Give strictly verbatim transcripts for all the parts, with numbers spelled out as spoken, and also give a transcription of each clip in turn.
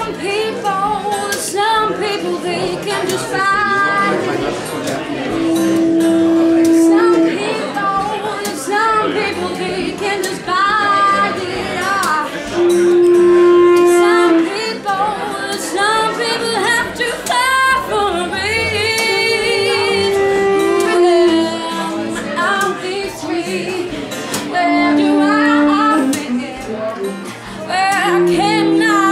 some people, some people, they can just find it. Some people, some people, they can just buy it off. Some people, some people have to fly for it. Well, I'll be free. Where do I begin? Where can I?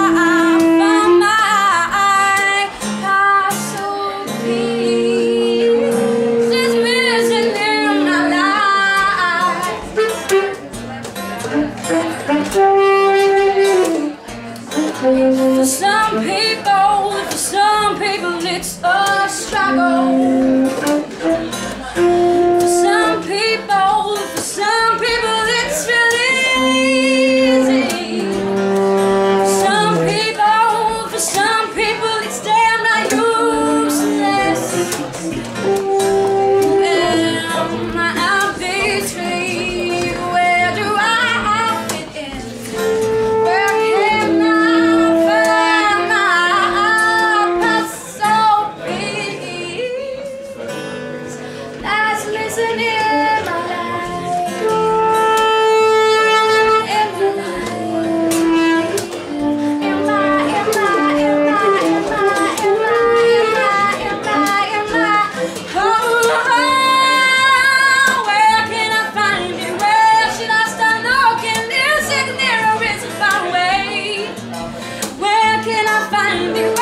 For some people, for some people it's a struggle. For some people, for some people it's really easy. For some people, for some people it's damn right useless. Well, I'll be free. Where do I fit in? Where can I? Listen in my life, in my life, in my, in my, in my, in my, in my, in my, in my, oh, where can I find you? Where should I start looking? Music nearer is a far away. Where can I find you?